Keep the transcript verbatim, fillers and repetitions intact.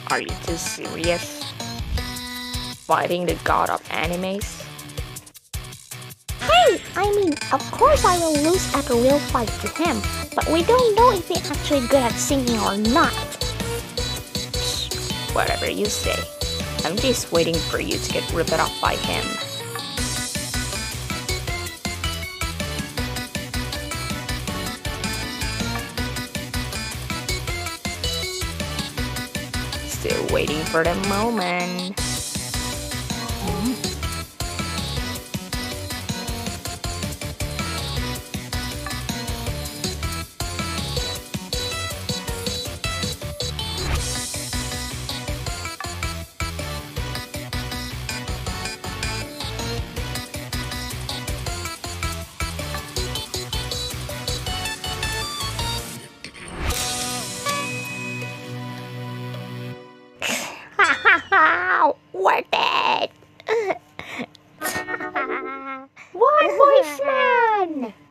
Are you too serious? Fighting the god of animes? Hey, I mean, of course I will lose at a real fight to him, but we don't know if he's actually good at singing or not. Whatever you say. I'm just waiting for you to get ripped off by him. Still waiting for the moment. Worth it! One voice man!